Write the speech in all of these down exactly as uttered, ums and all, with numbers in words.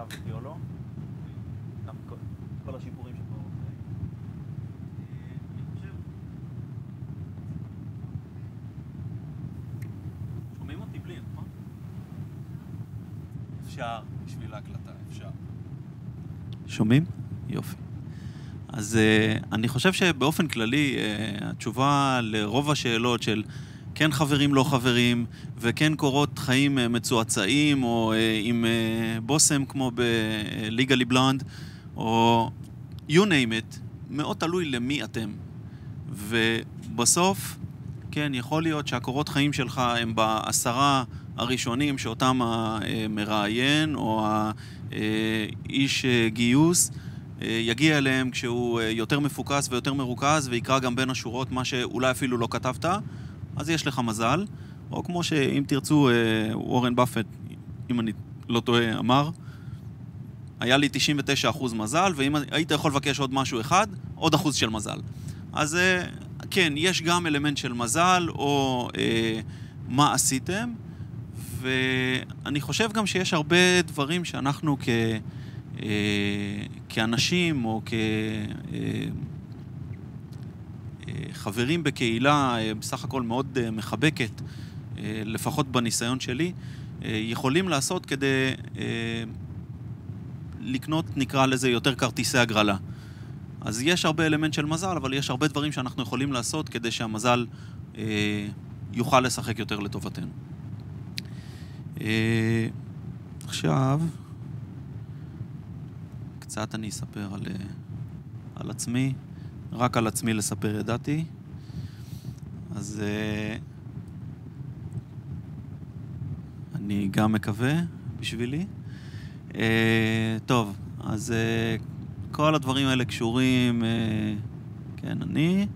אותי או לא. גם כל השיפורים שפה. אני חושב... שומעים אותי בלי, נכון? אפשר, בשביל ההקלטה, אפשר. שומעים? יופי. אז uh, אני חושב שבאופן כללי, uh, התשובה לרוב השאלות של כן חברים, לא חברים, וכן קורות חיים uh, מצועצעים, או uh, עם uh, בוסם כמו ב-Legally Blonde, או you name it, מאוד תלוי למי אתם. ובסוף, כן, יכול להיות שהקורות חיים שלך הם בעשרה הראשונים שאותם המראיין, או האיש גיוס, יגיע אליהם כשהוא יותר מפוקס ויותר מרוכז, ויקרא גם בין השורות מה שאולי אפילו לא כתבת, אז יש לך מזל. או כמו שאם תרצו, וורן באפט, אם אני לא טועה, אמר, היה לי תשעים ותשעה אחוז מזל, ואם היית יכול לבקש עוד משהו אחד, עוד אחוז של מזל. אז כן, יש גם אלמנט של מזל, או אה, מה עשיתם, ואני חושב גם שיש הרבה דברים שאנחנו כ... כאנשים או כחברים בקהילה בסך הכל מאוד מחבקת, לפחות בניסיון שלי, יכולים לעשות כדי לקנות, נקרא לזה, יותר כרטיסי הגרלה. אז יש הרבה אלמנט של מזל, אבל יש הרבה דברים שאנחנו יכולים לעשות כדי שהמזל יוכל לשחק יותר לטובתנו. עכשיו... קצת אני אספר על, על עצמי, רק על עצמי לספר ידעתי. אז אני גם מקווה בשבילי. טוב, אז כל הדברים האלה קשורים, כן, אני.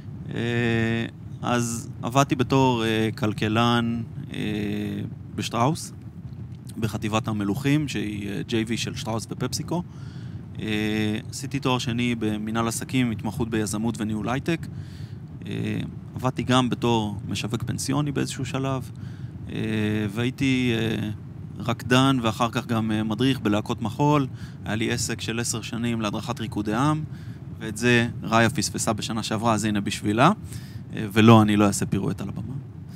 אז עבדתי בתור כלכלן בשטראוס, בחטיבת המלוכים, שהיא ג'יי וי של שטראוס ופפסיקו. עשיתי תואר שני במנהל עסקים, התמחות ביזמות וניהול הייטק. עבדתי גם בתור משווק פנסיוני באיזשהו שלב, והייתי רקדן ואחר כך גם מדריך בלהקות מחול. היה לי עסק של עשר שנים להדרכת ריקודי עם, ואת זה ראיה פספסה בשנה שעברה, אז הנה בשבילה. ולא, אני לא אעשה פירואט על הבמה.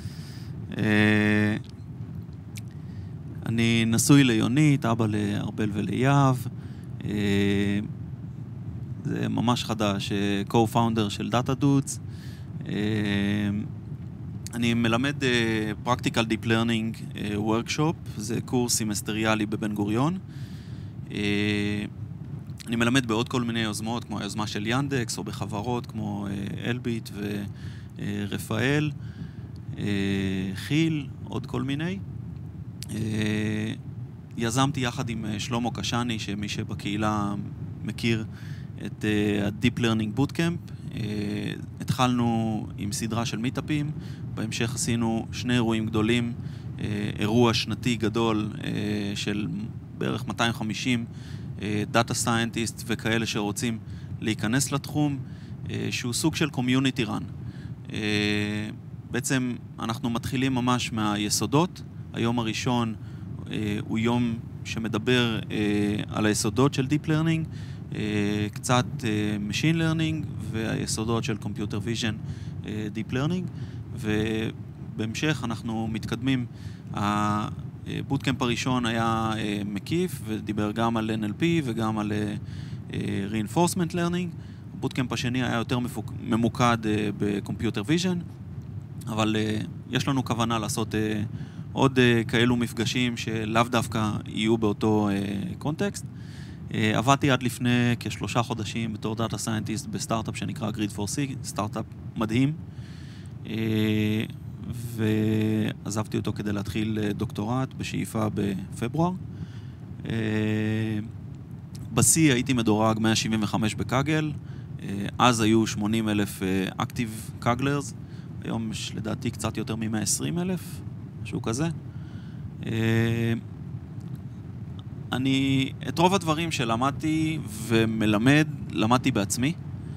אני נשוי ליונית, אבא לארבל וליאב. זה ממש חדש, co-founder של דאטה דודס. אני מלמד practical deep learning workshop, זה קורס סמסטריאלי בבן-גוריון. אני מלמד בעוד כל מיני יוזמות, כמו היוזמה של ינדקס, או בחברות כמו אלביט ורפאל, חיל, עוד כל מיני. יזמתי יחד עם שלמה קשני, שמי שבקהילה מכיר את ה-Deep-Learning-Bootcamp. התחלנו עם סדרה של מיטאפים, בהמשך עשינו שני אירועים גדולים, אירוע שנתי גדול של בערך מאתיים וחמישים דאטה סיינטיסט וכאלה שרוצים להיכנס לתחום, שהוא סוג של קומיוניטי רן. בעצם אנחנו מתחילים ממש מהיסודות. היום הראשון הוא יום שמדבר על היסודות של Deep Learning, קצת Machine Learning והיסודות של Computer Vision Deep Learning, ובהמשך אנחנו מתקדמים. הבוטקאמפ הראשון היה מקיף ודיבר גם על אן אל פי וגם על Reinforcement Learning. הבוטקאמפ השני היה יותר ממוקד ב-Computer Vision, אבל יש לנו כוונה לעשות עוד כאלו מפגשים שלאו דווקא יהיו באותו קונטקסט. עבדתי עד לפני כשלושה חודשים בתור דאטה סיינטיסט בסטארט-אפ שנקרא גריד פור סי, סטארט-אפ מדהים. ועזבתי אותו כדי להתחיל דוקטורט בשאיפה בפברואר. בסי הייתי מדורג מאה שבעים וחמש בקאגל, אז היו שמונים אלף אקטיב קאגלרס, היום יש לדעתי קצת יותר מ-מאה ועשרים אלף, משהו כזה. אני, את רוב הדברים שלמדתי ומלמד, למדתי בעצמי,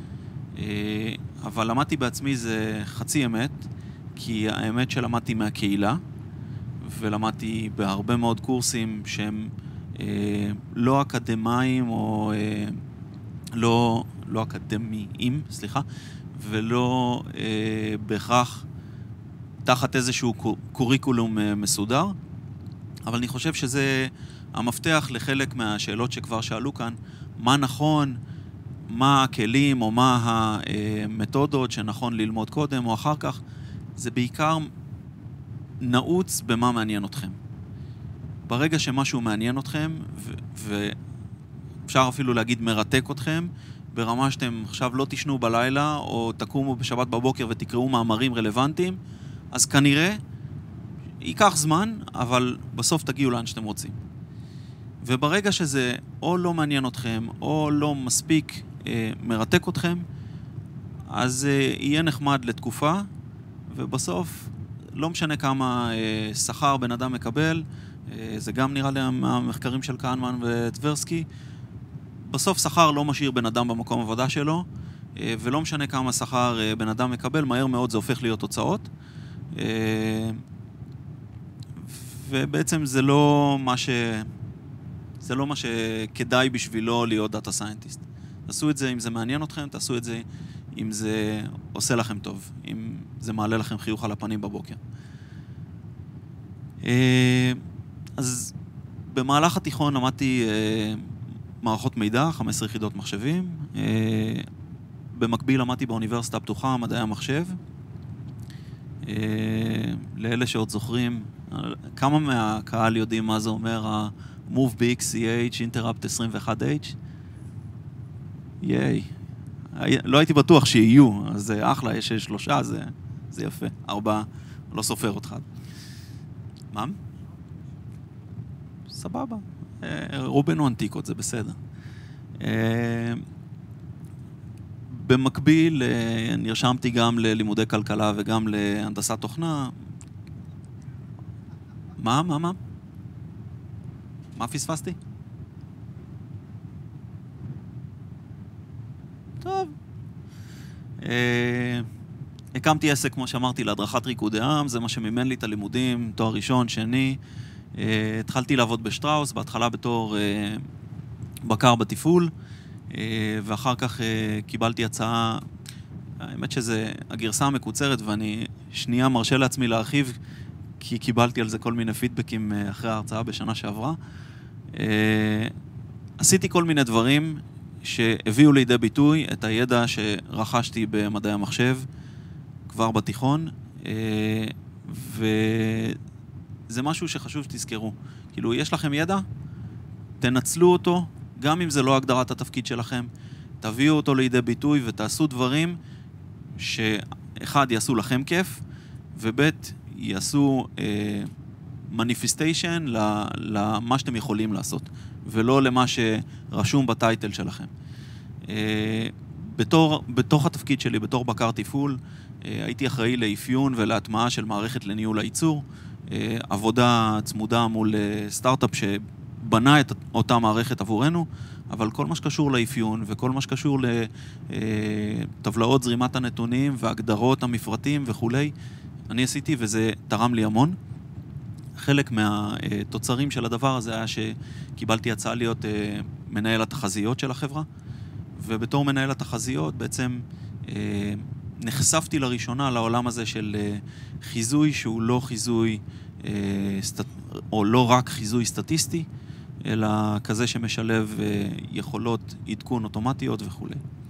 אבל למדתי בעצמי זה חצי אמת, כי האמת שלמדתי מהקהילה, ולמדתי בהרבה מאוד קורסים שהם לא אקדמיים או לא, לא אקדמיים, סליחה, ולא בהכרח תחת איזשהו קוריקולום מסודר, אבל אני חושב שזה המפתח לחלק מהשאלות שכבר שאלו כאן, מה נכון, מה הכלים או מה המתודות שנכון ללמוד קודם או אחר כך, זה בעיקר נעוץ במה מעניין אתכם. ברגע שמשהו מעניין אתכם, ואפשר אפילו להגיד מרתק אתכם, ברמה שאתם עכשיו לא תשנו בלילה, או תקומו בשבת בבוקר ותקראו מאמרים רלוונטיים, אז כנראה ייקח זמן, אבל בסוף תגיעו לאן שאתם רוצים. וברגע שזה או לא מעניין אתכם, או לא מספיק אה, מרתק אתכם, אז אה, יהיה נחמד לתקופה, ובסוף לא משנה כמה אה, שכר בן אדם מקבל, אה, זה גם נראה לי המחקרים של קהנמן וטברסקי, בסוף שכר לא משאיר בן אדם במקום עבודה שלו, אה, ולא משנה כמה שכר אה, בן אדם מקבל, מהר מאוד זה הופך להיות תוצאות, אה, ובעצם זה לא מה ש... זה לא מה שכדאי בשבילו להיות דאטה סיינטיסט. תעשו את זה אם זה מעניין אתכם, תעשו את זה אם זה עושה לכם טוב, אם זה מעלה לכם חיוך על הפנים בבוקר. אז במהלך התיכון למדתי מערכות מידע, חמש עשרה יחידות מחשבים. במקביל למדתי באוניברסיטה הפתוחה, מדעי המחשב. לאלה שעוד זוכרים, כמה מהקהל יודעים מה זה אומר ה... move ב-X C H, interrupt עשרים ואחת H. ייי. לא הייתי בטוח שיהיו, אז זה אחלה, יש שלושה, זה, זה יפה. ארבעה, לא סופר אותך. מה? סבבה. רובנו אנטיקות, זה בסדר. במקביל, נרשמתי גם ללימודי כלכלה וגם להנדסת תוכנה. מה? מה? מה? מה פספסתי? טוב. אה, הקמתי עסק, כמו שאמרתי, להדרכת ריקודי עם, זה מה שמימן לי את הלימודים, תואר ראשון, שני. אה, התחלתי לעבוד בשטראוס, בהתחלה בתור אה, בקר בתפעול, אה, ואחר כך אה, קיבלתי הצעה, האמת שזה הגרסה המקוצרת, ואני שנייה מרשה לעצמי להרחיב, כי קיבלתי על זה כל מיני פידבקים אחרי ההרצאה בשנה שעברה. Uh, עשיתי כל מיני דברים שהביאו לידי ביטוי את הידע שרכשתי במדעי המחשב כבר בתיכון, uh, וזה משהו שחשוב שתזכרו. כאילו, יש לכם ידע, תנצלו אותו, גם אם זה לא הגדרת התפקיד שלכם, תביאו אותו לידי ביטוי ותעשו דברים שאחד, יעשו לכם כיף, ובית, יעשו מניפיסטיישן למה שאתם יכולים לעשות, ולא למה שרשום בטייטל שלכם. בתור, בתוך התפקיד שלי, בתור בקר תפעול, הייתי אחראי לאפיון ולהטמעה של מערכת לניהול הייצור, עבודה צמודה מול סטארט-אפ שבנה את אותה מערכת עבורנו, אבל כל מה שקשור לאפיון וכל מה שקשור לטבלאות זרימת הנתונים והגדרות המפרטים וכולי, אני עשיתי וזה תרם לי המון. חלק מהתוצרים של הדבר הזה היה שקיבלתי הצעה להיות מנהל התחזיות של החברה, ובתור מנהל התחזיות בעצם נחשפתי לראשונה לעולם הזה של חיזוי שהוא לא חיזוי, או לא רק חיזוי סטטיסטי, אלא כזה שמשלב יכולות עדכון אוטומטיות וכו'.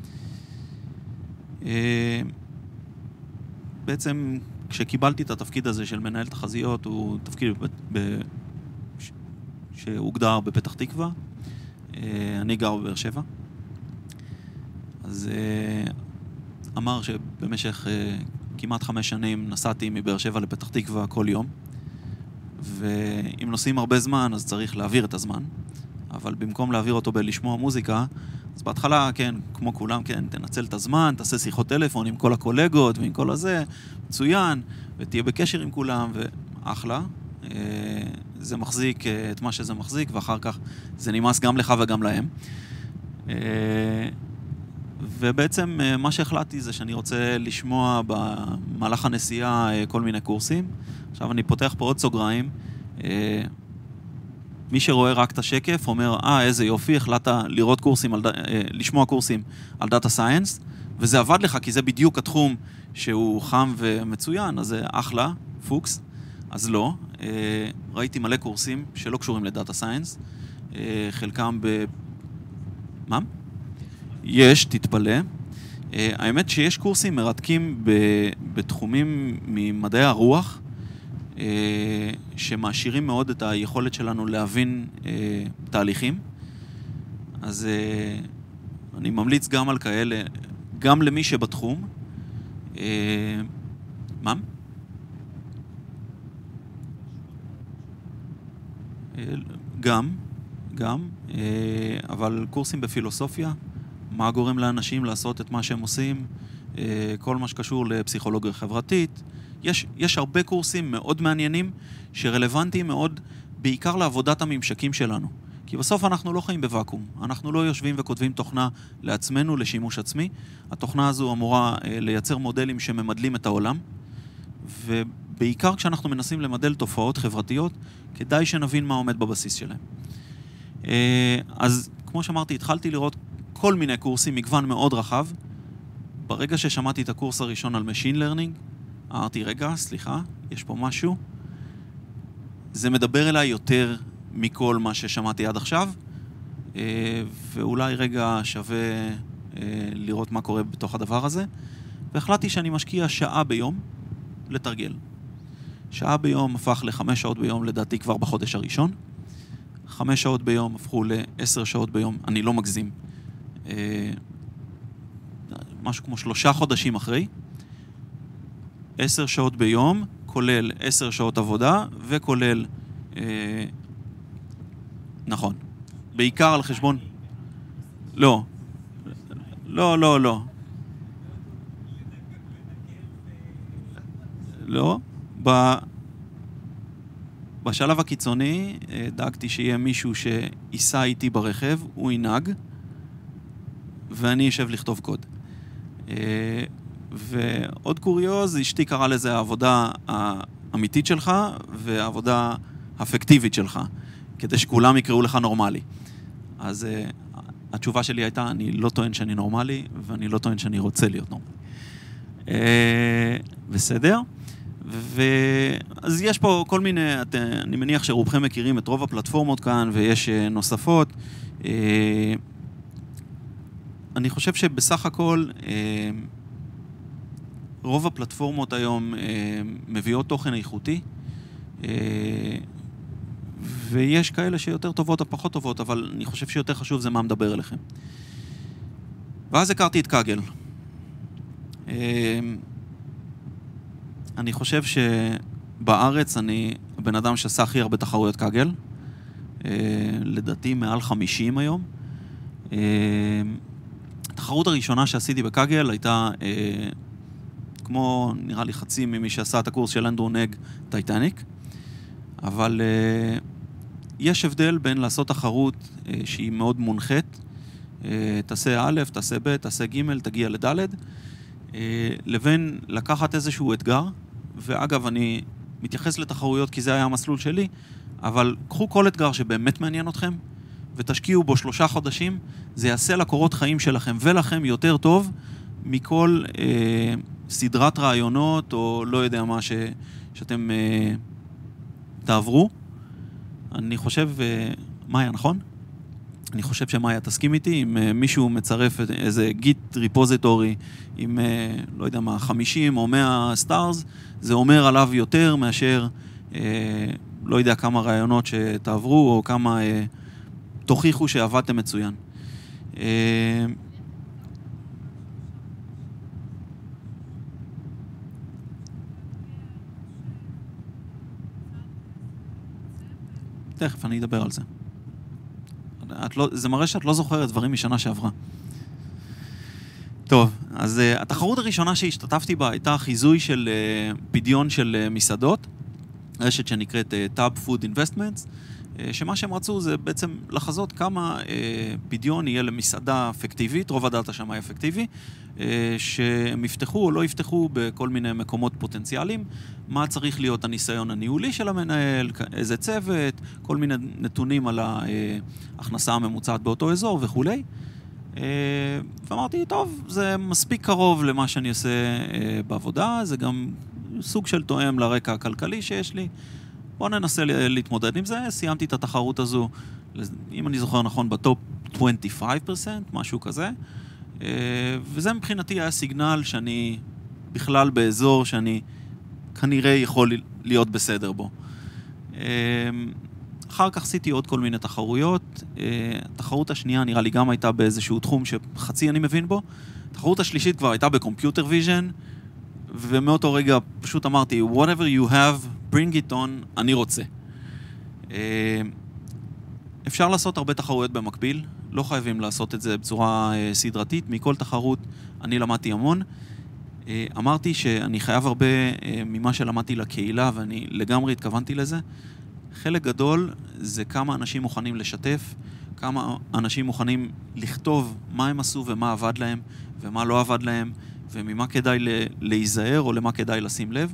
בעצם כשקיבלתי את התפקיד הזה של מנהל תחזיות, הוא תפקיד ב... ב... שהוגדר בפתח תקווה. אני גר בבאר שבע. אז אמר שבמשך כמעט חמש שנים נסעתי מבאר שבע לפתח תקווה כל יום, ואם נוסעים הרבה זמן, אז צריך להעביר את הזמן, אבל במקום להעביר אותו בלשמוע מוזיקה, אז בהתחלה, כן, כמו כולם, כן, תנצל את הזמן, תעשה שיחות טלפון עם כל הקולגות ועם כל הזה, מצוין, ותהיה בקשר עם כולם, ואחלה. זה מחזיק את מה שזה מחזיק, ואחר כך זה נמאס גם לך וגם להם. ובעצם מה שהחלטתי זה שאני רוצה לשמוע במהלך הנסיעה כל מיני קורסים. עכשיו אני פותח פה עוד סוגריים. מי שרואה רק את השקף אומר, אה, איזה יופי, החלטת לראות קורסים, על, לשמוע קורסים על דאטה סייאנס, וזה עבד לך, כי זה בדיוק התחום שהוא חם ומצוין, אז זה אחלה, פוקס. אז לא, ראיתי מלא קורסים שלא קשורים לדאטה סייאנס, חלקם ב... מה? יש, תתפלא. האמת שיש קורסים מרתקים בתחומים ממדעי הרוח, שמעשירים מאוד את היכולת שלנו להבין תהליכים. אז אני ממליץ גם על כאלה, גם למי שבתחום. מה? גם, גם, אבל קורסים בפילוסופיה, מה גורם לאנשים לעשות את מה שהם עושים, כל מה שקשור לפסיכולוגיה חברתית. יש, יש הרבה קורסים מאוד מעניינים שרלוונטיים מאוד, בעיקר לעבודת הממשקים שלנו. כי בסוף אנחנו לא חיים בוואקום. אנחנו לא יושבים וכותבים תוכנה לעצמנו, לשימוש עצמי. התוכנה הזו אמורה לייצר מודלים שממדלים את העולם, ובעיקר כשאנחנו מנסים למדל תופעות חברתיות, כדאי שנבין מה עומד בבסיס שלהם. אז כמו שאמרתי, התחלתי לראות כל מיני קורסים, מגוון מאוד רחב. ברגע ששמעתי את הקורס הראשון על Machine Learning, אמרתי, רגע, סליחה, יש פה משהו. זה מדבר אליי יותר מכל מה ששמעתי עד עכשיו, ואולי רגע שווה לראות מה קורה בתוך הדבר הזה. והחלטתי שאני משקיע שעה ביום לתרגל. שעה ביום הפך לחמש שעות ביום, לדעתי כבר בחודש הראשון. חמש שעות ביום הפכו לעשר שעות ביום, אני לא מגזים. משהו כמו שלושה חודשים אחרי. עשר שעות ביום, כולל עשר שעות עבודה, וכולל, אה, נכון, בעיקר על חשבון, לא, לא, לא, לא, לא, ב... בשלב הקיצוני דאגתי שיהיה מישהו שייסע איתי ברכב, הוא ינהג, ואני אשב לכתוב קוד. ועוד קוריוז, אשתי קרא לזה העבודה האמיתית שלך והעבודה האפקטיבית שלך, כדי שכולם יקראו לך נורמלי. אז התשובה שלי הייתה, אני לא טוען שאני נורמלי, ואני לא טוען שאני רוצה להיות נורמלי. בסדר? אז יש פה כל מיני, אני מניח שרובכם מכירים את רוב הפלטפורמות כאן, ויש נוספות. אני חושב שבסך הכל, רוב הפלטפורמות היום מביאות תוכן איכותי, ויש כאלה שיותר טובות או פחות טובות, אבל אני חושב שיותר חשוב זה מה מדבר אליכם. ואז הכרתי את קאגל. אני חושב שבארץ אני הבן אדם שעשה הכי הרבה תחרויות קאגל, לדעתי מעל חמישים היום. התחרות הראשונה שעשיתי בקאגל הייתה, כמו נראה לי חצי ממי שעשה את הקורס של אנדרו נג, טייטניק, אבל יש הבדל בין לעשות תחרות שהיא מאוד מונחת, תעשה א', תעשה ב', תעשה ג', תגיע לד', לבין לקחת איזשהו אתגר, ואגב, אני מתייחס לתחרויות כי זה היה המסלול שלי, אבל קחו כל אתגר שבאמת מעניין אתכם, ותשקיעו בו שלושה חודשים, זה יעשה לקורות חיים שלכם ולכם יותר טוב, מכל אה, סדרת רעיונות, או לא יודע מה ש, שאתם אה, תעברו. אני חושב, אה, מאיה, נכון? אני חושב שמאיה תסכים איתי, אם אה, מישהו מצרף איזה גיט ריפוזיטורי, עם, אה, לא יודע מה, חמישים או מאה סטארס, זה אומר עליו יותר מאשר, אה, לא יודע כמה רעיונות שתעברו, או כמה אה, תוכיחו שעבדתם מצוין. אה, תכף, אני אדבר על זה. את לא, זה מראה שאת לא זוכרת דברים משנה שעברה. טוב, אז uh, התחרות הראשונה שהשתתפתי בה הייתה חיזוי של uh, פדיון של uh, מסעדות, רשת שנקראת uh, Tab Food Investments. Uh, שמה שהם רצו זה בעצם לחזות כמה פדיון יהיה למסעדה אפקטיבית, רוב הדאטה שם היה אפקטיבי, שהם יפתחו או לא יפתחו בכל מיני מקומות פוטנציאליים, מה צריך להיות הניסיון הניהולי של המנהל, איזה צוות, כל מיני נתונים על ההכנסה הממוצעת באותו אזור וכו'. ואמרתי, טוב, זה מספיק קרוב למה שאני עושה בעבודה, זה גם סוג של תואם לרקע הכלכלי שיש לי. בואו ננסה להתמודד עם זה, סיימתי את התחרות הזו, אם אני זוכר נכון, בטופ עשרים וחמישה אחוז, משהו כזה, וזה מבחינתי היה סיגנל שאני בכלל באזור שאני כנראה יכול להיות בסדר בו. אחר כך עשיתי עוד כל מיני תחרויות, התחרות השנייה נראה לי גם הייתה באיזשהו תחום שחצי אני מבין בו, התחרות השלישית כבר הייתה בקומפיוטר ויז'ן, ומאותו רגע פשוט אמרתי, whatever you have, bring it on, אני רוצה. אפשר לעשות הרבה תחרויות במקביל, לא חייבים לעשות את זה בצורה סדרתית, מכל תחרות אני למדתי המון. אמרתי שאני חייב הרבה ממה שלמדתי לקהילה, ואני לגמרי התכוונתי לזה. חלק גדול זה כמה אנשים מוכנים לשתף, כמה אנשים מוכנים לכתוב מה הם עשו ומה עבד להם, ומה לא עבד להם, וממה כדאי להיזהר או למה כדאי לשים לב.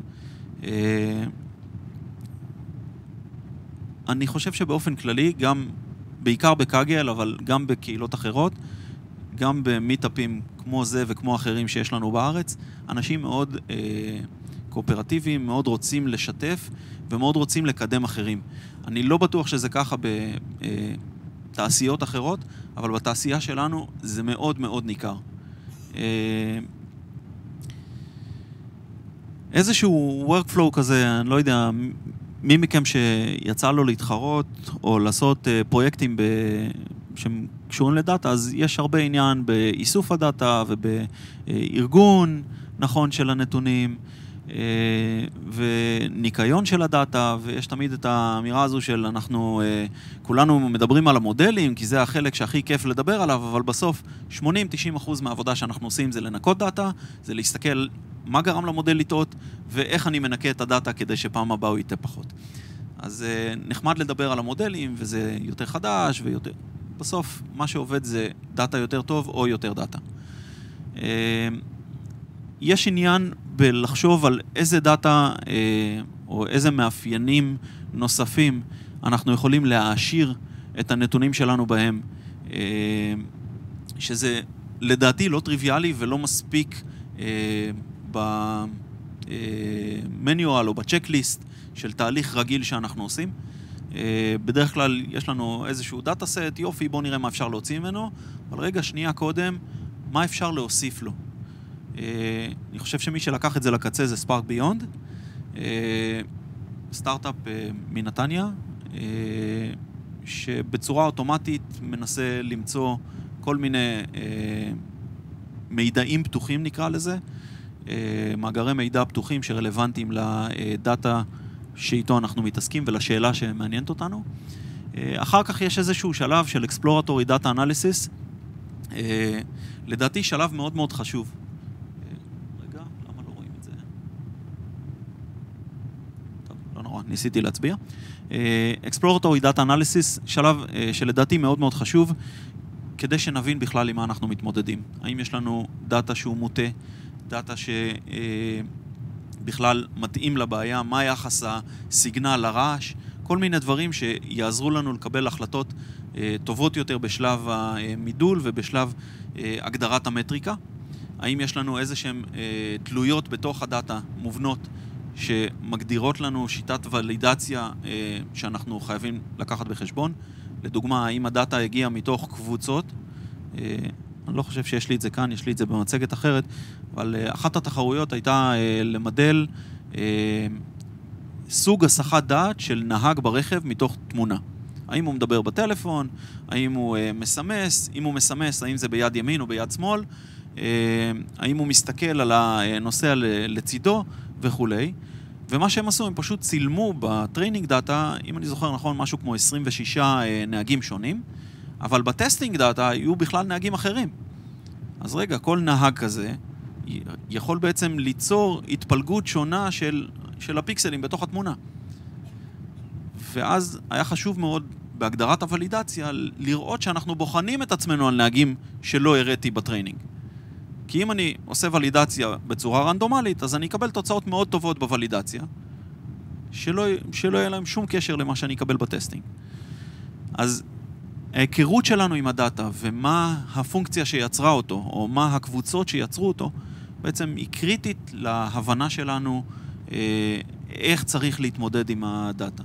אני חושב שבאופן כללי, גם בעיקר בקאגל, אבל גם בקהילות אחרות, גם במיטאפים כמו זה וכמו אחרים שיש לנו בארץ, אנשים מאוד אה, קואופרטיביים, מאוד רוצים לשתף ומאוד רוצים לקדם אחרים. אני לא בטוח שזה ככה בתעשיות אחרות, אבל בתעשייה שלנו זה מאוד מאוד ניכר. אה, איזשהו workflow כזה, אני לא יודע, מי מכם שיצא לו להתחרות או לעשות פרויקטים ב... שהם קשורים לדאטה, אז יש הרבה עניין באיסוף הדאטה ובארגון נכון של הנתונים וניקיון של הדאטה, ויש תמיד את האמירה הזו של אנחנו כולנו מדברים על המודלים, כי זה החלק שהכי כיף לדבר עליו, אבל בסוף שמונים עד תשעים אחוז מהעבודה שאנחנו עושים זה לנקות דאטה, זה להסתכל מה גרם למודל לטעות, ואיך אני מנקה את הדאטה כדי שפעם הבאה הוא ייתה פחות. אז נחמד לדבר על המודלים, וזה יותר חדש ויותר... בסוף, מה שעובד זה דאטה יותר טוב או יותר דאטה. יש עניין בלחשוב על איזה דאטה או איזה מאפיינים נוספים אנחנו יכולים להעשיר את הנתונים שלנו בהם, שזה לדעתי לא טריוויאלי ולא מספיק במניואל או בצ'קליסט של תהליך רגיל שאנחנו עושים. בדרך כלל יש לנו איזשהו דאטה סט, יופי, בואו נראה מה אפשר להוציא ממנו, אבל רגע שנייה קודם, מה אפשר להוסיף לו? אני חושב שמי שלקח את זה לקצה זה ספארק ביונד, סטארט-אפ מנתניה, שבצורה אוטומטית מנסה למצוא כל מיני מידעים פתוחים נקרא לזה, מאגרי מידע פתוחים שרלוונטיים לדאטה שאיתו אנחנו מתעסקים ולשאלה שמעניינת אותנו. אחר כך יש איזשהו שלב של Exploratory Data Analysis, לדעתי שלב מאוד מאוד חשוב. רגע, למה לא רואים את זה? טוב, לא נורא, ניסיתי להצביע. Exploratory Data Analysis, שלב שלדעתי מאוד מאוד חשוב, כדי שנבין בכלל עם מה אנחנו מתמודדים. האם יש לנו דאטה שהוא מוטה, דאטה שבכלל מתאים לבעיה, מה יחס הסיגנל לרעש, כל מיני דברים שיעזרו לנו לקבל החלטות טובות יותר בשלב המידול ובשלב הגדרת המטריקה. האם יש לנו איזה שהן תלויות בתוך הדאטה מובנות שמגדירות לנו שיטת ולידציה שאנחנו חייבים לקחת בחשבון. לדוגמה, האם הדאטה הגיע מתוך קבוצות, אני לא חושב שיש לי את זה כאן, יש לי את זה במצגת אחרת, אבל אחת התחרויות הייתה למדל סוג הסחת דעת של נהג ברכב מתוך תמונה. האם הוא מדבר בטלפון, האם הוא מסמס, אם הוא מסמס, האם זה ביד ימין או ביד שמאל, האם הוא מסתכל על הנושא לצידו וכו'. ומה שהם עשו, הם פשוט צילמו בטריינינג דאטה, אם אני זוכר נכון, משהו כמו עשרים ושישה נהגים שונים, אבל בטסטינג דאטה יהיו בכלל נהגים אחרים. אז רגע, כל נהג כזה יכול בעצם ליצור התפלגות שונה של, של הפיקסלים בתוך התמונה. ואז היה חשוב מאוד בהגדרת הוולידציה לראות שאנחנו בוחנים את עצמנו על נהגים שלא הראיתי בטריינינג. כי אם אני עושה ולידציה בצורה רנדומלית, אז אני אקבל תוצאות מאוד טובות בוולידציה, שלא, שלא יהיה להם שום קשר למה שאני אקבל בטסטינג. אז ההיכרות שלנו עם הדאטה ומה הפונקציה שיצרה אותו, או מה הקבוצות שיצרו אותו, בעצם היא קריטית להבנה שלנו איך צריך להתמודד עם הדאטה.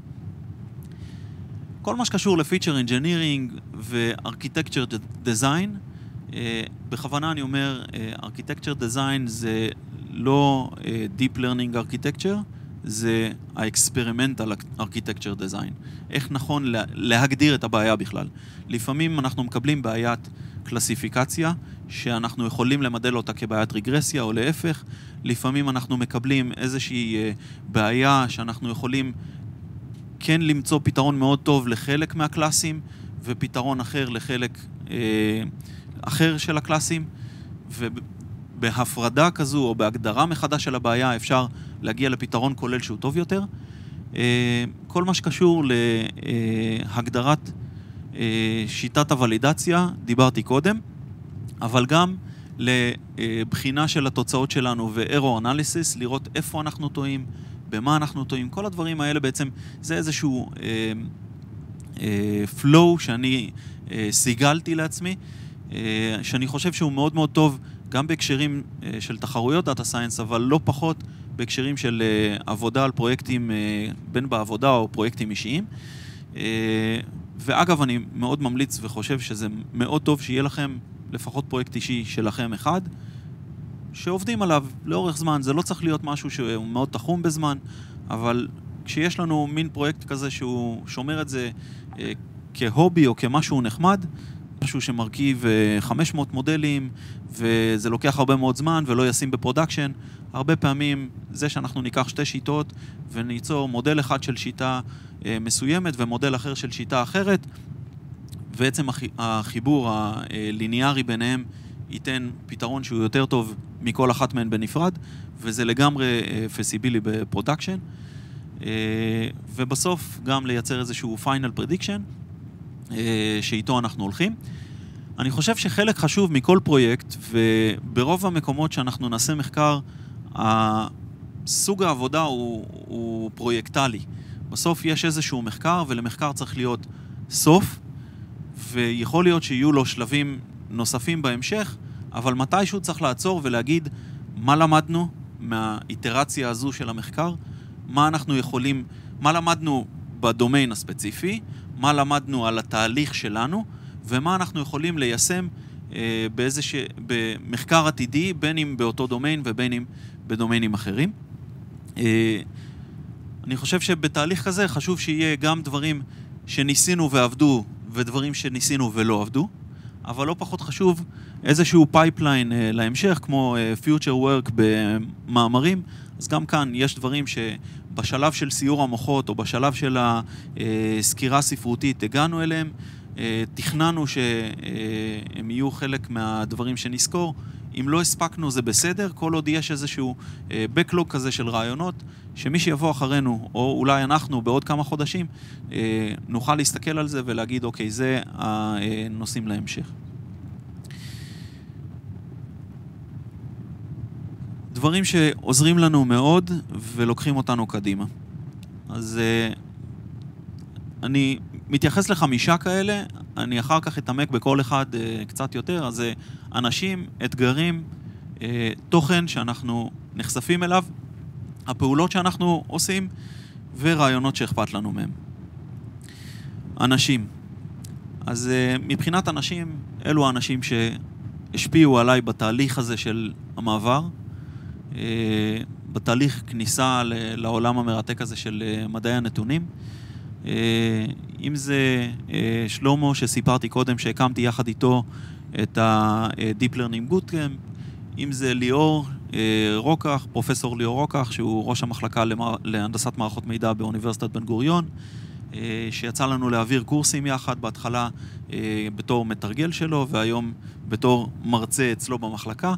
כל מה שקשור לפיצ'ר אינג'ינירינג וארכיטקצ'ר דיזיין, בכוונה אני אומר, ארכיטקצ'ר דיזיין זה לא Deep Learning Architecture, זה ה-Experimental Architecture Design. איך נכון להגדיר את הבעיה בכלל. לפעמים אנחנו מקבלים בעיית קלסיפיקציה, שאנחנו יכולים למדל אותה כבעיית רגרסיה או להפך. לפעמים אנחנו מקבלים איזושהי בעיה שאנחנו יכולים כן למצוא פתרון מאוד טוב לחלק מהקלאסים, ופתרון אחר לחלק אה, אחר של הקלאסים, ובהפרדה כזו או בהגדרה מחדש של הבעיה אפשר להגיע לפתרון כולל שהוא טוב יותר. אה, כל מה שקשור להגדרת אה, שיטת הוולידציה, דיברתי קודם, אבל גם לבחינה של התוצאות שלנו ו-error analysis, לראות איפה אנחנו טועים, במה אנחנו טועים, כל הדברים האלה בעצם זה איזשהו אה, אה, flow שאני אה, סיגלתי לעצמי, אה, שאני חושב שהוא מאוד מאוד טוב גם בהקשרים אה, של תחרויות דאטה סיינס, אבל לא פחות בהקשרים של אה, עבודה על פרויקטים, אה, בין בעבודה או פרויקטים אישיים. אה, ואגב, אני מאוד ממליץ וחושב שזה מאוד טוב שיהיה לכם לפחות פרויקט אישי שלכם אחד, שעובדים עליו לאורך זמן. זה לא צריך להיות משהו שהוא מאוד תחום בזמן, אבל כשיש לנו מין פרויקט כזה שהוא שומר את זה אה, כהובי או כמשהו נחמד, משהו שמרכיב אה, חמש מאות מודלים, וזה לוקח הרבה מאוד זמן ולא ישים בפרודקשן, הרבה פעמים זה שאנחנו ניקח שתי שיטות וניצור מודל אחד של שיטה אה, מסוימת ומודל אחר של שיטה אחרת, בעצם החיבור הליניארי ביניהם ייתן פתרון שהוא יותר טוב מכל אחת מהן בנפרד, וזה לגמרי פסיבילי בפרודקשן, ובסוף גם לייצר איזשהו פיינל פרדיקשן שאיתו אנחנו הולכים. אני חושב שחלק חשוב מכל פרויקט, וברוב המקומות שאנחנו נעשה מחקר, סוג העבודה הוא, הוא פרויקטלי. בסוף יש איזשהו מחקר, ולמחקר צריך להיות סוף, ויכול להיות שיהיו לו שלבים נוספים בהמשך, אבל מתישהו צריך לעצור ולהגיד מה למדנו מהאיטרציה הזו של המחקר, מה אנחנו יכולים, מה למדנו בדומיין הספציפי, מה למדנו על התהליך שלנו, ומה אנחנו יכולים ליישם אה, באיזוש... במחקר עתידי, בין אם באותו דומיין ובין אם בדומיינים אחרים. אה, אני חושב שבתהליך כזה חשוב שיהיה גם דברים שניסינו ועבדו, ודברים שניסינו ולא עבדו, אבל לא פחות חשוב איזשהו פייפליין להמשך, כמו future work במאמרים. אז גם כאן יש דברים שבשלב של סיור המוחות, או בשלב של הסקירה ספרותית, הגענו אליהם, תכננו שהם יהיו חלק מהדברים שנזכור. אם לא הספקנו זה בסדר, כל עוד יש איזשהו backlog כזה של רעיונות, שמי שיבוא אחרינו, או אולי אנחנו בעוד כמה חודשים, נוכל להסתכל על זה ולהגיד, אוקיי, זה הנושאים להמשך. דברים שעוזרים לנו מאוד ולוקחים אותנו קדימה. אז אני מתייחס לחמישה כאלה, אני אחר כך אתעמק בכל אחד קצת יותר, אז אנשים, אתגרים, תוכן שאנחנו נחשפים אליו, הפעולות שאנחנו עושים, ורעיונות שאכפת לנו מהם. אנשים. אז מבחינת אנשים, אלו האנשים שהשפיעו עליי בתהליך הזה של המעבר, בתהליך כניסה לעולם המרתק הזה של מדעי הנתונים. אם זה שלמה שסיפרתי קודם שהקמתי יחד איתו את ה-Deep-Learning-Bootcamp, אם זה ליאור רוקח, פרופסור ליאור רוקח, שהוא ראש המחלקה להנדסת מערכות מידע באוניברסיטת בן-גוריון, שיצא לנו להעביר קורסים יחד, בהתחלה בתור מתרגל שלו, והיום בתור מרצה אצלו במחלקה.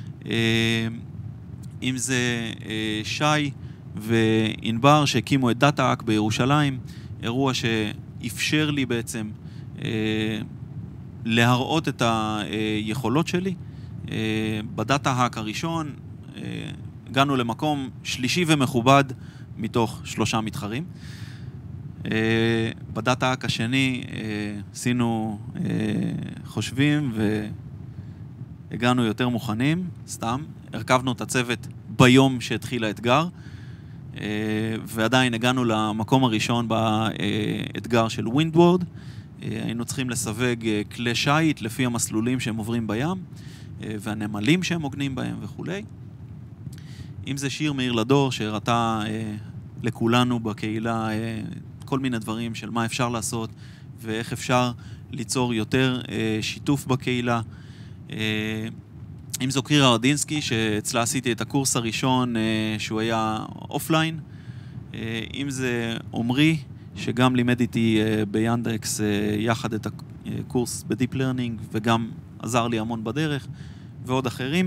אם זה שי ואינבר שהקימו את דאטה-אק בירושלים, אירוע שאפשר לי בעצם אה, להראות את היכולות שלי. אה, בדאטה-האק הראשון, אה, הגענו למקום שלישי ומכובד מתוך שלושה מתחרים. Uh, בדאטה-האק השני uh, עשינו uh, חושבים והגענו יותר מוכנים, סתם. הרכבנו את הצוות ביום שהתחיל האתגר, uh, ועדיין הגענו למקום הראשון באתגר של ווינדוורד. Uh, היינו צריכים לסווג uh, כלי שייט לפי המסלולים שהם עוברים בים, uh, והנמלים שהם עוגנים בהם וכו'. אם זה שיר מאיר לדור שהראתה uh, לכולנו בקהילה uh, כל מיני דברים של מה אפשר לעשות ואיך אפשר ליצור יותר אה, שיתוף בקהילה. אה, אם זו קירה רדינסקי, שאצלה עשיתי את הקורס הראשון אה, שהוא היה אופליין. אה, אם זה עומרי, שגם לימד איתי אה, ביאנדקס אה, יחד את הקורס בדיפ לרנינג וגם עזר לי המון בדרך, ועוד אחרים.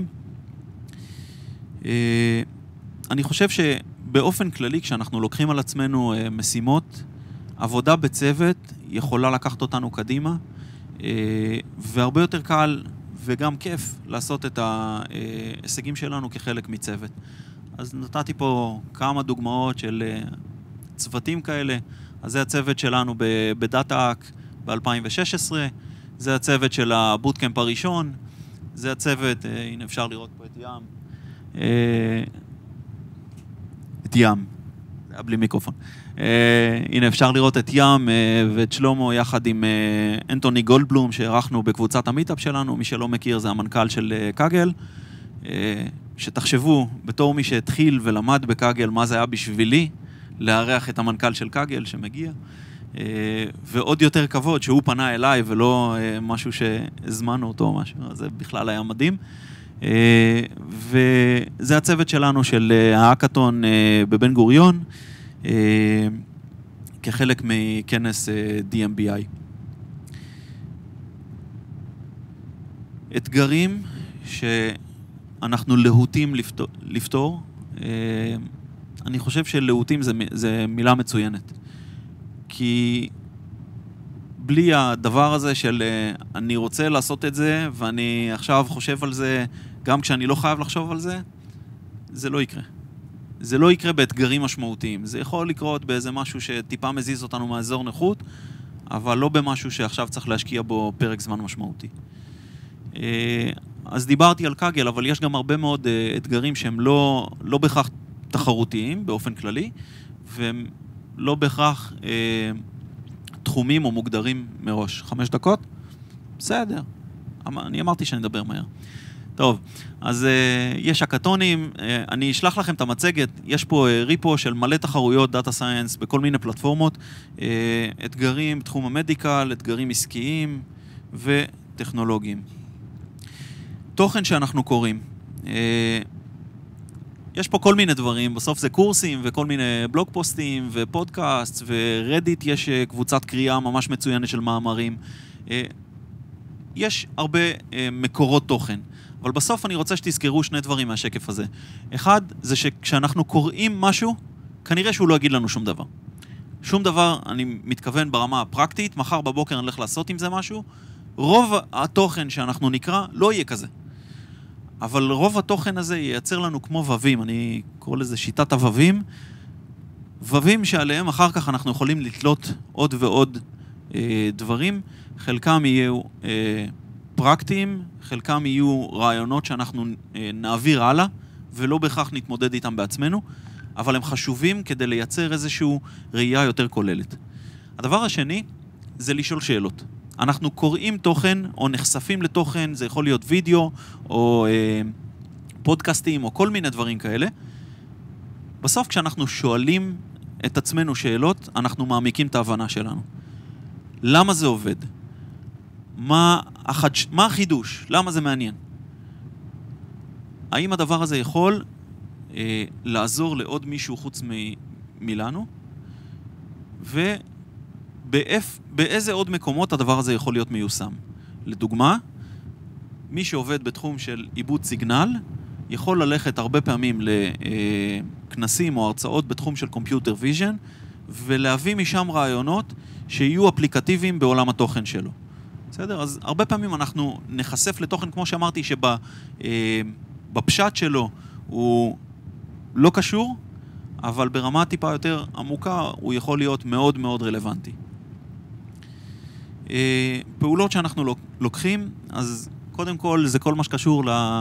אה, אני חושב שבאופן כללי, כשאנחנו לוקחים על עצמנו אה, משימות, עבודה בצוות יכולה לקחת אותנו קדימה, והרבה יותר קל וגם כיף לעשות את ההישגים שלנו כחלק מצוות. אז נתתי פה כמה דוגמאות של צוותים כאלה. אז זה הצוות שלנו בדאטה-האק ב-אלפיים ושש עשרה, זה הצוות של הבוטקאמפ הראשון, זה הצוות, הנה אפשר לראות פה את ים, את ים, זה היה בלי מיקרופון. Uh, הנה אפשר לראות את ים uh, ואת שלמה יחד עם uh, אנטוני גולדבלום שערכנו בקבוצת המיטאפ שלנו. מי שלא מכיר זה המנכ"ל של uh, קאגל. Uh, שתחשבו בתור מי שהתחיל ולמד בקאגל מה זה היה בשבילי לארח את המנכ"ל של קאגל שמגיע. Uh, ועוד יותר כבוד שהוא פנה אליי ולא uh, משהו שהזמנו אותו או משהו. זה בכלל היה מדהים. Uh, וזה הצוות שלנו של uh, האקתון uh, בבן-גוריון. Uh, כחלק מכנס uh, די אם בי איי. אתגרים שאנחנו להוטים לפתור, לפתור uh, אני חושב שלהוטים זה, זה מילה מצוינת. כי בלי הדבר הזה של uh, אני רוצה לעשות את זה ואני עכשיו חושב על זה גם כשאני לא חייב לחשוב על זה, זה לא יקרה. זה לא יקרה באתגרים משמעותיים. זה יכול לקרות באיזה משהו שטיפה מזיז אותנו מהאזור נוחות, אבל לא במשהו שעכשיו צריך להשקיע בו פרק זמן משמעותי. אז דיברתי על קאגל, אבל יש גם הרבה מאוד אתגרים שהם לא, לא בהכרח תחרותיים באופן כללי, והם לא בהכרח אה, תחומים או מוגדרים מראש. חמש דקות? בסדר. אני אמרתי שאני אדבר מהר. טוב, אז uh, יש הקטונים, uh, אני אשלח לכם את המצגת, יש פה uh, ריפו של מלא תחרויות, דאטה סייאנס, בכל מיני פלטפורמות, uh, אתגרים בתחום המדיקל, אתגרים עסקיים וטכנולוגיים. תוכן שאנחנו קוראים, uh, יש פה כל מיני דברים, בסוף זה קורסים וכל מיני בלוג פוסטים ופודקאסט ורדיט, יש uh, קבוצת קריאה ממש מצוינת של מאמרים, uh, יש הרבה uh, מקורות תוכן. אבל בסוף אני רוצה שתזכרו שני דברים מהשקף הזה. אחד, זה שכשאנחנו קוראים משהו, כנראה שהוא לא יגיד לנו שום דבר. שום דבר, אני מתכוון ברמה הפרקטית, מחר בבוקר אני הולך לעשות עם זה משהו, רוב התוכן שאנחנו נקרא לא יהיה כזה. אבל רוב התוכן הזה ייצר לנו כמו ווים, אני קורא לזה שיטת הווים, ווים שעליהם אחר כך אנחנו יכולים לתלות עוד ועוד אה, דברים, חלקם יהיו אה, פרקטיים, חלקם יהיו רעיונות שאנחנו נעביר הלאה, ולא בהכרח נתמודד איתם בעצמנו, אבל הם חשובים כדי לייצר איזושהי ראייה יותר כוללת. הדבר השני, זה לשאול שאלות. אנחנו קוראים תוכן, או נחשפים לתוכן, זה יכול להיות וידאו, או אה, פודקאסטים, או כל מיני דברים כאלה. בסוף, כשאנחנו שואלים את עצמנו שאלות, אנחנו מעמיקים את ההבנה שלנו. למה זה עובד? מה, החד... מה החידוש? למה זה מעניין? האם הדבר הזה יכול אה, לעזור לעוד מישהו חוץ מ... מלנו? ובאיזה עוד מקומות הדבר הזה יכול להיות מיושם? לדוגמה, מי שעובד בתחום של עיבוד סיגנל, יכול ללכת הרבה פעמים לכנסים או הרצאות בתחום של Computer Vision, ולהביא משם רעיונות שיהיו אפליקטיביים בעולם התוכן שלו. בסדר? אז הרבה פעמים אנחנו נחשף לתוכן, כמו שאמרתי, שבפשט שלו הוא לא קשור, אבל ברמה טיפה יותר עמוקה הוא יכול להיות מאוד מאוד רלוונטי. פעולות שאנחנו לוקחים, אז קודם כל זה כל מה שקשור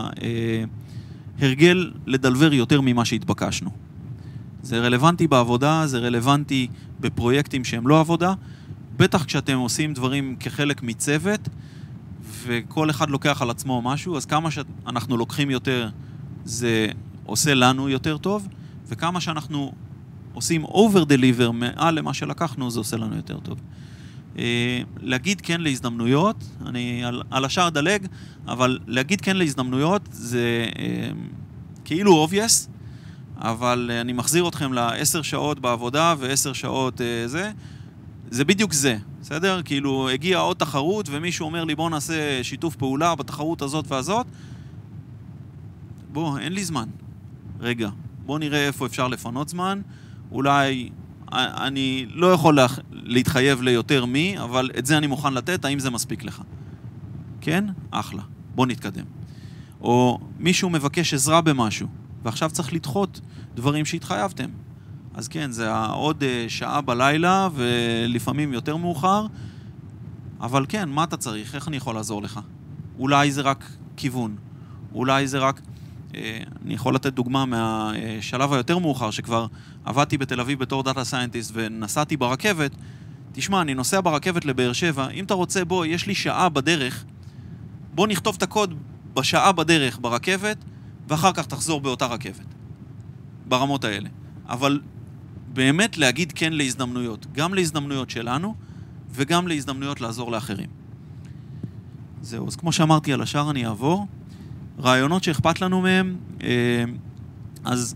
להרגל לדלבר יותר ממה שהתבקשנו. זה רלוונטי בעבודה, זה רלוונטי בפרויקטים שהם לא עבודה, בטח כשאתם עושים דברים כחלק מצוות, וכל אחד לוקח על עצמו משהו, אז כמה שאנחנו לוקחים יותר, זה עושה לנו יותר טוב, וכמה שאנחנו עושים over deliver מעל למה שלקחנו, זה עושה לנו יותר טוב. להגיד כן להזדמנויות, אני על, על השאר דלג, אבל להגיד כן להזדמנויות זה כאילו obvious, אבל אני מחזיר אתכם לעשר שעות בעבודה ועשר שעות זה, זה בדיוק זה, בסדר? כאילו הגיעה עוד תחרות ומישהו אומר לי בוא נעשה שיתוף פעולה בתחרות הזאת והזאת, בוא, אין לי זמן. רגע, בוא נראה איפה אפשר לפנות זמן, אולי אני לא יכול להתחייב ליותר מי, אבל את זה אני מוכן לתת, האם זה מספיק לך? כן? אחלה, בוא נתקדם. או מישהו מבקש עזרה במשהו, ועכשיו צריך לדחות דברים שהתחייבתם. אז כן, זה עוד שעה בלילה, ולפעמים יותר מאוחר, אבל כן, מה אתה צריך? איך אני יכול לעזור לך? אולי זה רק כיוון, אולי זה רק... אני יכול לתת דוגמה מהשלב היותר מאוחר, שכבר עבדתי בתל אביב בתור דאטה סיינטיסט ונסעתי ברכבת. תשמע, אני נוסע ברכבת לבאר שבע, אם אתה רוצה, בוא, יש לי שעה בדרך, בוא נכתוב את הקוד בשעה בדרך ברכבת, ואחר כך תחזור באותה רכבת. ברמות האלה. אבל באמת להגיד כן להזדמנויות, גם להזדמנויות שלנו, וגם להזדמנויות לעזור לאחרים. זהו, אז כמו שאמרתי על השאר אני אעבור. רעיונות שאכפת לנו מהם, אז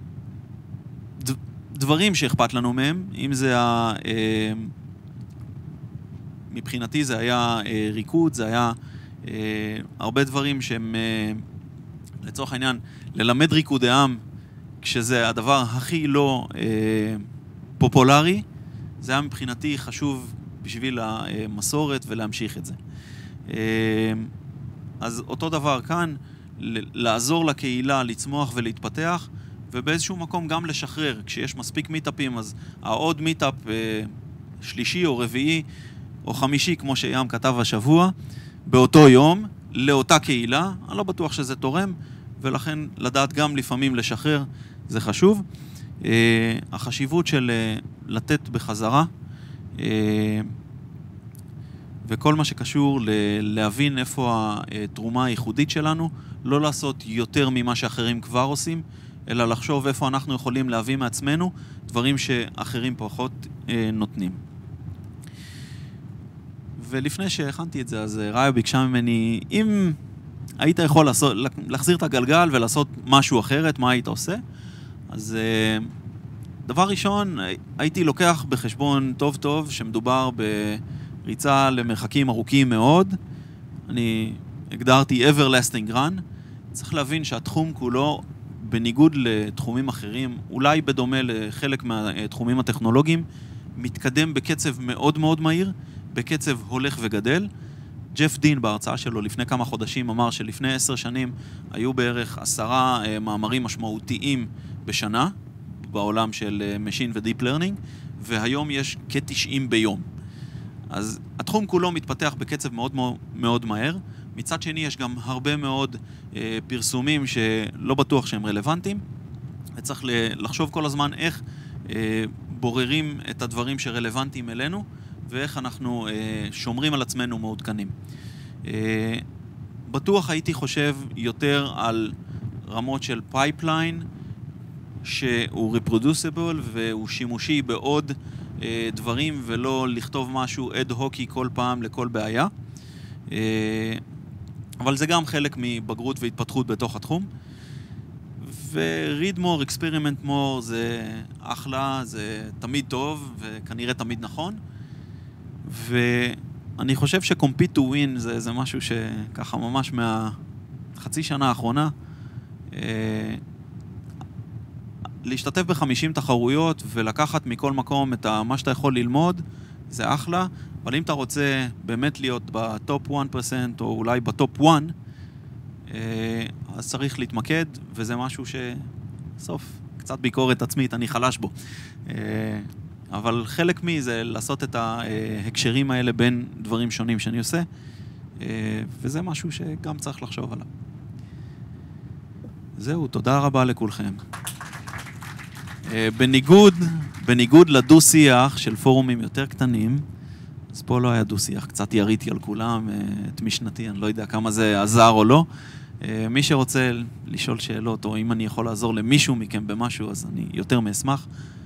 דברים שאכפת לנו מהם, אם זה ה... מבחינתי זה היה ריקוד, זה היה הרבה דברים שהם, לצורך העניין, ללמד ריקודי עם, כשזה הדבר הכי לא פופולרי, זה היה מבחינתי חשוב בשביל המסורת ולהמשיך את זה. אז אותו דבר כאן, לעזור לקהילה, לצמוח ולהתפתח, ובאיזשהו מקום גם לשחרר. כשיש מספיק מיטאפים, אז העוד מיטאפ שלישי או רביעי או חמישי, כמו שים כתב השבוע, באותו יום, לאותה קהילה, אני לא בטוח שזה תורם, ולכן לדעת גם לפעמים לשחרר, זה חשוב. החשיבות של לתת בחזרה, וכל מה שקשור להבין איפה התרומה הייחודית שלנו, לא לעשות יותר ממה שאחרים כבר עושים, אלא לחשוב איפה אנחנו יכולים להביא מעצמנו דברים שאחרים פחות נותנים. ולפני שהכנתי את זה, אז ראיה ביקשה ממני, אם היית יכול לעשות, להחזיר את הגלגל ולעשות משהו אחרת, מה היית עושה? אז דבר ראשון, הייתי לוקח בחשבון טוב טוב שמדובר ב... ריצה למרחקים ארוכים מאוד, אני הגדרתי everlasting run, צריך להבין שהתחום כולו, בניגוד לתחומים אחרים, אולי בדומה לחלק מהתחומים הטכנולוגיים, מתקדם בקצב מאוד מאוד מהיר, בקצב הולך וגדל. ג'ף דין בהרצאה שלו לפני כמה חודשים אמר שלפני עשר שנים היו בערך עשרה מאמרים משמעותיים בשנה, בעולם של Machine ו-Deep Learning, והיום יש כ-תשעים ביום. אז התחום כולו מתפתח בקצב מאוד מאוד, מאוד מהר. מצד שני יש גם הרבה מאוד אה, פרסומים שלא בטוח שהם רלוונטיים, וצריך לחשוב כל הזמן איך אה, בוררים את הדברים שרלוונטיים אלינו, ואיך אנחנו אה, שומרים על עצמנו מעודכנים. אה, בטוח הייתי חושב יותר על רמות של פייפליין, שהוא reproducible והוא שימושי בעוד דברים, ולא לכתוב משהו אד-הוקי כל פעם לכל בעיה. אבל זה גם חלק מבגרות והתפתחות בתוך התחום. ו-read more, experiment more, זה אחלה, זה תמיד טוב, וכנראה תמיד נכון. ואני חושב ש-compete to win זה, זה משהו שככה ממש מהחצי שנה האחרונה, להשתתף ב-חמישים תחרויות ולקחת מכל מקום את מה שאתה יכול ללמוד, זה אחלה, אבל אם אתה רוצה באמת להיות בטופ אחת פרסנט או אולי בטופ אחת, אז צריך להתמקד, וזה משהו שסוף, קצת ביקורת עצמית, אני חלש בו. אבל חלק מי זה לעשות את ההקשרים האלה בין דברים שונים שאני עושה, וזה משהו שגם צריך לחשוב עליו. זהו, תודה רבה לכולכם. בניגוד, בניגוד לדו-שיח של פורומים יותר קטנים, אז פה לא היה דו-שיח, קצת יריתי על כולם, את משנתי, אני לא יודע כמה זה עזר או לא. מי שרוצה לשאול שאלות, או אם אני יכול לעזור למישהו מכם במשהו, אז אני יותר מאשמח.